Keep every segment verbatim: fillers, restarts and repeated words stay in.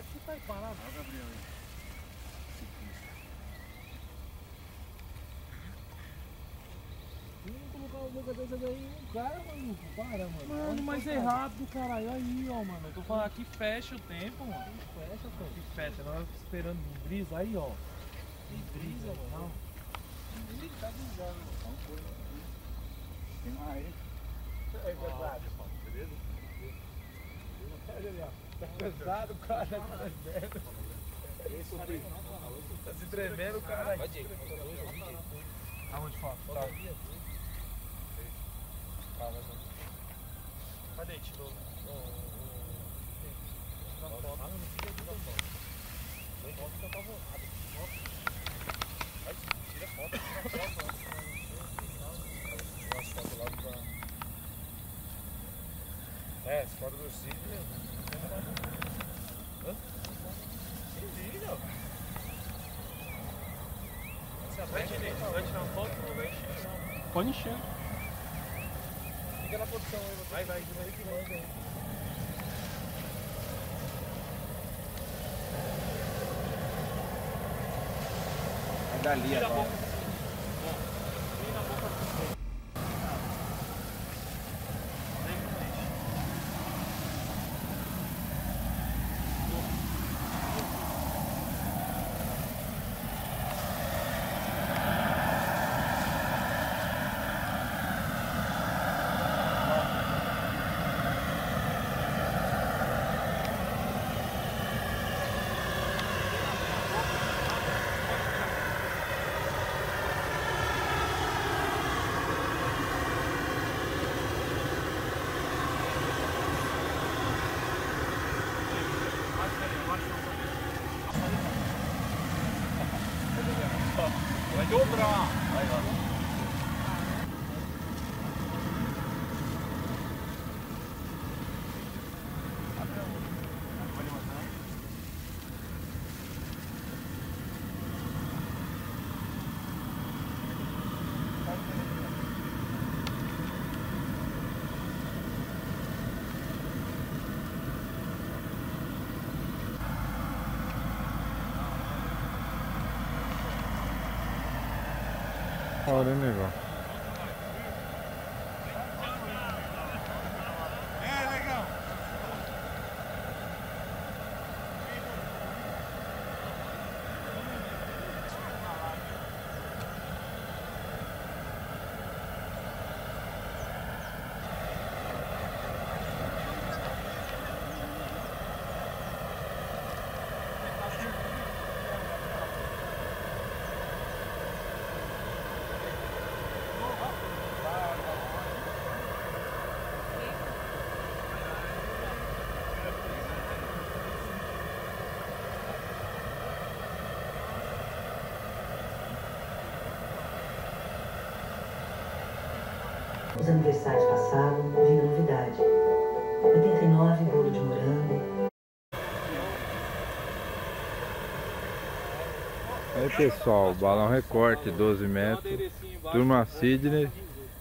Você tá aí parado? Olha o Gabriel aí. Vamos colocar uma boca dessa daí no cara, maluco. Para, mano. Mano, mas é rápido, caralho. Aí, ó, mano. Eu tô falando aqui, fecha o tempo, mano. Aqui fecha, pô. Aqui fecha. Nós esperando brisa aí, ó. Tem brisa, mano. Não. Ele tá brisando, mano. Tem mais. É pesado, beleza? Olha ali, ó. Tá pesado, o cara tá tremendo. Tá se tremendo, cara. Aonde foto? Tá. Cadê? Tirou. Na foto. Ah, não fica aqui na foto. Não foto fica apavorado. Vai, tira foto aqui na foto. As fotos lá pra. É, as fotos do Cid. Hã? Que vídeo? Vai tirar uma foto ou vai encher? Pode encher. Fica na posição aí. Vai, vai, vai que manda aí. É dali agora. Vai dobrar. Vai lá. Olha, negão. É, legal. Os aniversários passavam, vinha novidade. oitenta e nove, bolo de morango. Aí pessoal, balão recorte doze metros, turma Sidney.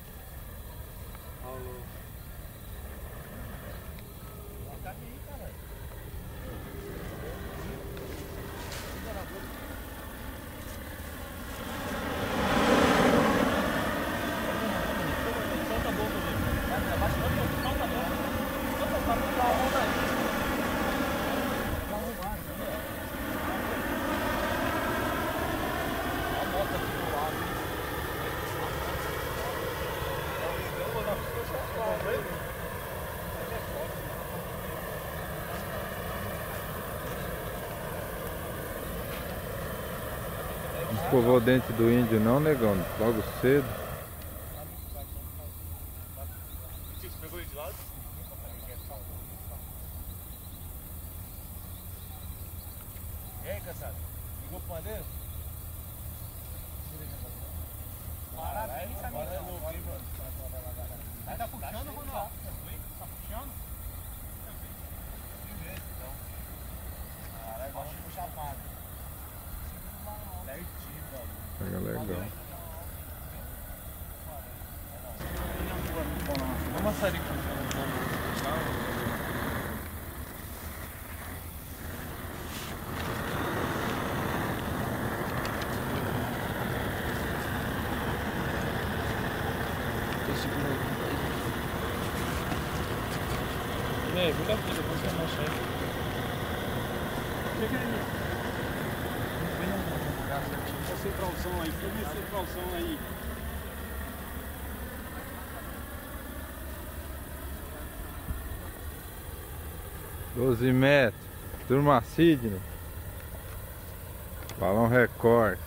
Escovou o dente do índio não, negão, logo cedo. Você pegou ele de lado? E aí, cansado? Ligou pro pandeiro? Parabéns, amigo. Tá puxando, Ronaldo? Tá puxando? Primeiro, então. Caralho, gosta de puxar pago. Certinho, velho. Pega legal. Vamos assar aqui. mergulha aqui, depois você mexe aí. Chega aí. Concentração aí, filme concentração aí. doze metros. Turma Sidney. Balão Record.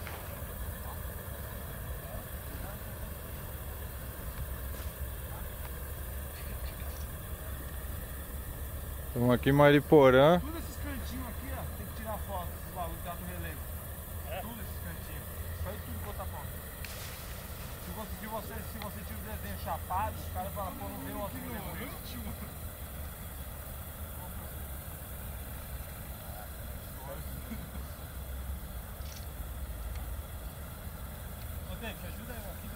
Estamos aqui em Mariporã. Todos esses cantinhos aqui, ó, tem que tirar foto desse bagulho que tá no relevo. É? Todos esses cantinhos. Só isso tudo botar foto. Se você, se você, se você tira o desenho chapado, os caras falam, pô, não veio o outro relevo. Ô, David, ajuda eu aqui.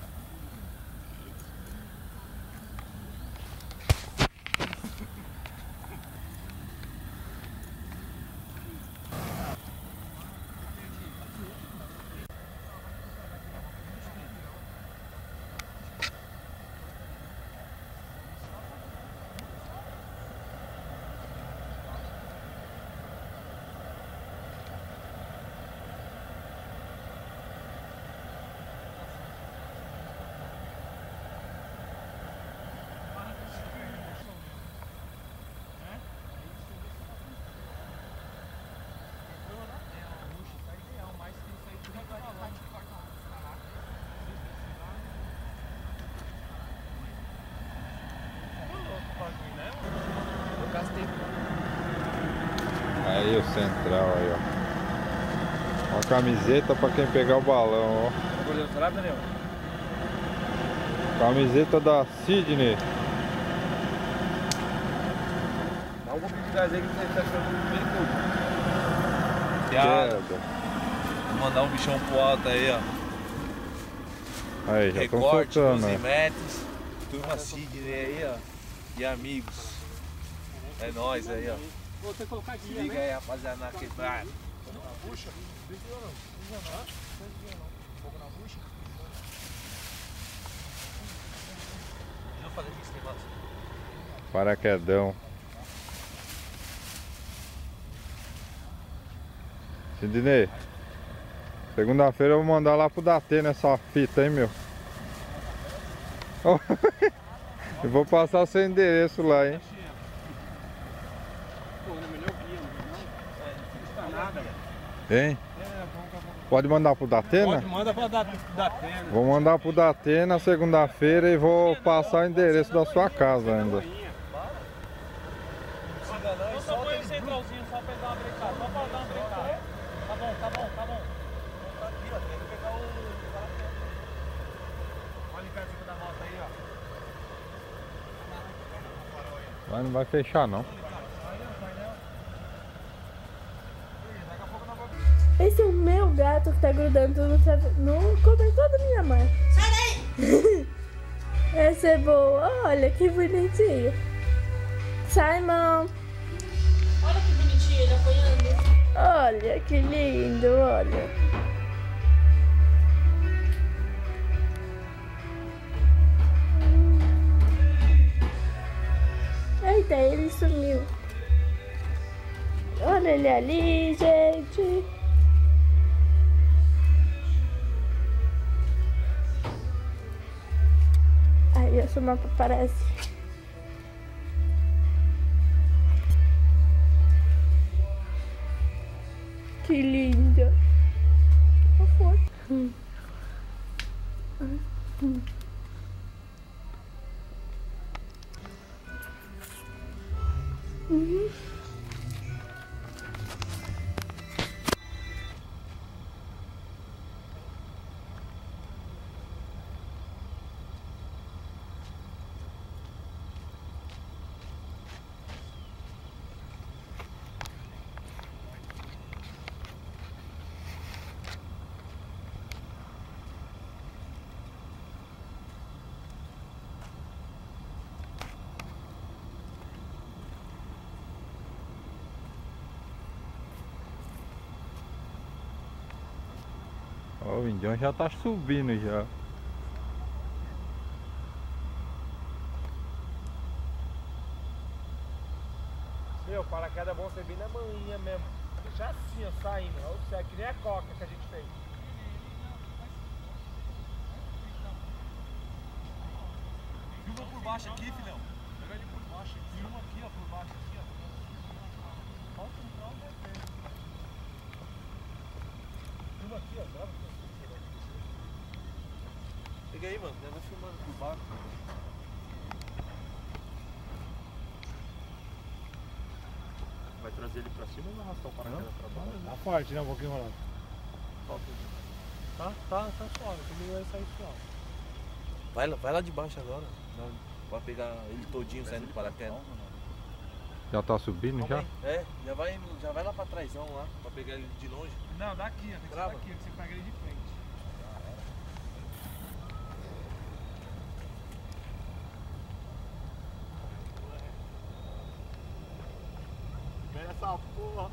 Aí o central aí, ó. Uma camiseta pra quem pegar o balão, ó. Camiseta da Sidney. Dá um pouquinho de gás aí que você tá achando bem pouco. Queda. Vou mandar um bichão pro alto aí, ó. Aí, já estão Recorte, soltando, doze né? metros. Turma Sidney aí, ó. E amigos. É nóis aí, ó. Vou ter que colocar aqui, Liga aí, rapaziada, na quebrada. Na bucha? Não tem não. Não tem não. Fogo na bucha? Deixa eu fazer esse negócio. Paraquedão. Sidney, segunda-feira eu vou mandar lá pro Datê nessa fita, hein, meu? Eu vou passar o seu endereço lá, hein? Pô, não é melhor guia, não custa nada. Hein? Pode mandar pro Datena? Pode, manda pra Datena. Vou mandar pro Datena segunda-feira e vou passar o endereço da sua casa ainda. Não, só põe o centralzinho só pra ele dar uma brincada. Só pra dar uma brincada. Tá bom, tá bom, tá bom. Tá aqui, ó. Tem que pegar o. Olha em cima da moto aí, ó. Mas não vai fechar, não. Esse é o meu gato que tá grudando no, no cobertor da minha mãe. Sai daí! Essa é boa. Olha que bonitinho. Simon. Olha que bonitinho ele apanhando. Olha que lindo, olha. Eita, ele sumiu. Olha ele ali, gente. Aí essa mapa aparece. Que linda. Qual foi? Hum. Hum. Uhum. Ó, o Indião já tá subindo já. ser bem na manhinha mesmo. Deixar assim, ó, saindo. Olha o céu, que nem a coca que a gente fez. Filma por baixo aqui, filhão. Pega ele por baixo. Filma aqui, ó, por baixo. Aqui, ó. Olha o central, né? Filma aqui, ó. Grava aqui. Pega aí, mano. Vai filmando por baixo. Vai trazer ele pra cima ou vai arrastar o paraquedas pra baixo? Tá forte, né? Um pouquinho rolando. Tá, tá, tá suave. Comigo vai sair suave. Vai lá, vai lá de baixo agora. Pra pegar ele todinho saindo do paraquedas. Já tá subindo já? É, já vai, já vai lá pra trásão lá, pra pegar ele de longe. Não, daqui, ó. Tem que ser daqui, que você pega ele de frente. Pega essa porra.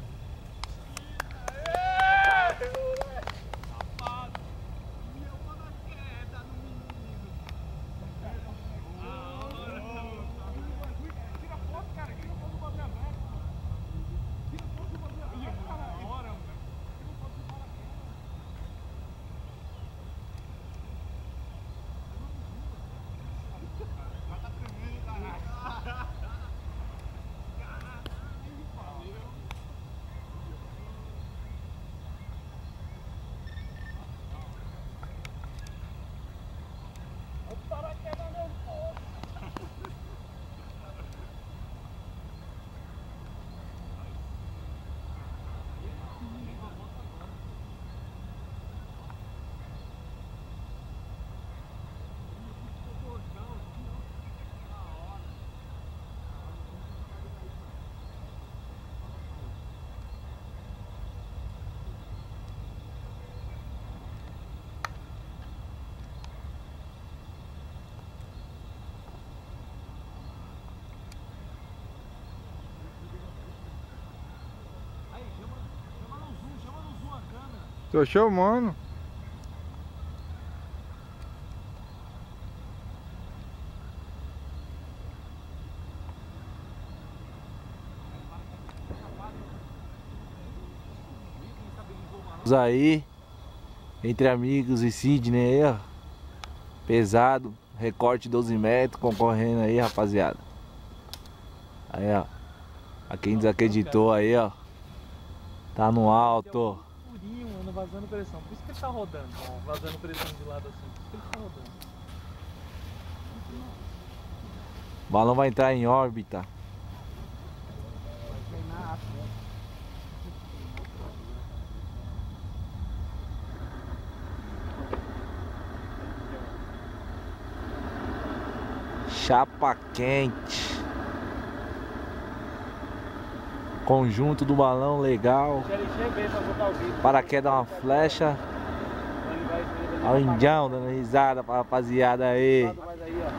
Tô chamando. Aí, entre amigos e Sidney aí, ó. Pesado, recorte doze metros, concorrendo aí, rapaziada. Aí, ó. A quem desacreditou aí, ó. Tá no alto. Mano, vazando pressão. Por isso que ele tá rodando, ó. Vazando pressão de lado assim. Por isso que ele tá rodando. O balão vai entrar em órbita. Chapa quente. Conjunto do balão legal. Paraquedas uma flecha. Olha o indião dando risada pra rapaziada aí.